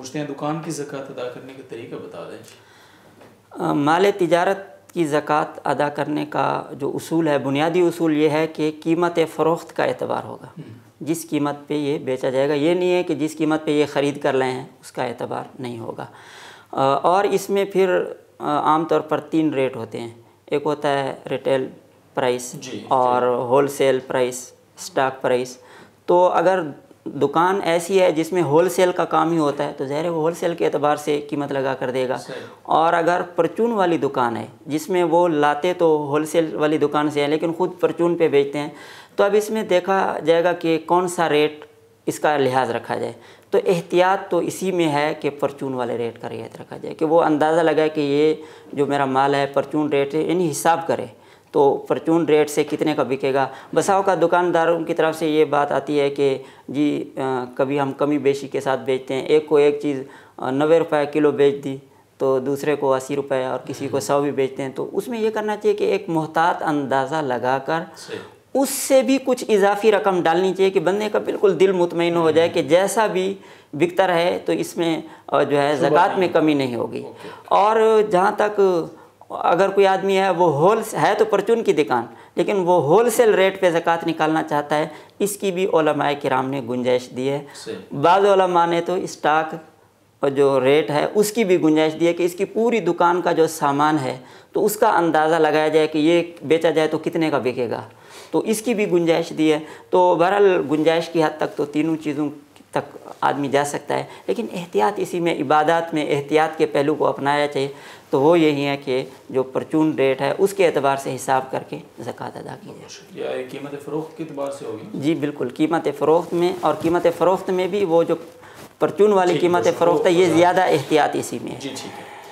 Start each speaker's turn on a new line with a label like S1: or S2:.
S1: पूछते हैं दुकान की ज़कात अदा करने का तरीका बता दें।
S2: माल तिजारत की ज़कात अदा करने का जो उसूल है, बुनियादी उसूल ये है कि कीमत फ़रोख्त का एतबार होगा। जिस कीमत पे ये बेचा जाएगा, ये नहीं है कि जिस कीमत पे ये ख़रीद कर लाए हैं उसका एतबार नहीं होगा। और इसमें फिर आम तौर पर 3 रेट होते हैं। एक होता है रिटेल प्राइस और होलसेल प्राइस, स्टॉक प्राइस। तो अगर दुकान ऐसी है जिसमें होलसेल का काम ही होता है तो ज़ाहिर है वो होलसेल के एतबार से कीमत लगा कर देगा। और अगर परचून वाली दुकान है जिसमें वो लाते तो होलसेल वाली दुकान से है लेकिन ख़ुद परचून पे बेचते हैं, तो अब इसमें देखा जाएगा कि कौन सा रेट इसका लिहाज रखा जाए। तो एहतियात तो इसी में है कि परचून वाले रेट का रियायत रखा जाए, कि वो अंदाज़ा लगाए कि ये जो मेरा माल है परचून रेट है, यानी हिसाब करे तो परचून रेट से कितने का बिकेगा। बसाओं का दुकानदारों की तरफ से ये बात आती है कि जी कभी हम कमी बेशी के साथ बेचते हैं, एक को एक चीज़ 90 रुपये किलो बेच दी तो दूसरे को 80 रुपये और किसी को 100 भी बेचते हैं। तो उसमें ये करना चाहिए कि एक मोहतात अंदाज़ा लगाकर उससे भी कुछ इजाफी रकम डालनी चाहिए कि बंदे का बिल्कुल दिल मुतमईन हो जाए कि जैसा भी बिकता रहे तो इसमें जो है ज़कात में कमी नहीं होगी। और जहाँ तक अगर कोई आदमी है वो है तो परचून की दुकान लेकिन वो होलसेल रेट पे ज़कात निकालना चाहता है, इसकी भी उलमाए किराम ने गुंजाइश दी है। बाज़ उलमा ने तो स्टॉक जो रेट है उसकी भी गुंजाइश दी है कि इसकी पूरी दुकान का जो सामान है तो उसका अंदाज़ा लगाया जाए कि ये बेचा जाए तो कितने का बिकेगा, तो इसकी भी गुंजाइश दी है। तो बहरहाल गुंजाइश की हद तक तो तीनों चीज़ों तक आदमी जा सकता है, लेकिन एहतियात इसी में, इबादत में एहतियात के पहलू को अपनाया चाहिए। तो वो यही है कि जो परचून रेट है उसके एतबार से हिसाब करके ज़कात अदा की जाए।
S1: या कीमत फ़रोख्त के एतबार से होगी?
S2: जी बिल्कुल, कीमत फ़रोख्त में, और कीमत फ़रोख्त में भी वो जो परचून वाली कीमत फ़रोख्त है ये ज़्यादा एहतियात इसी में है।
S1: जी ठीक है।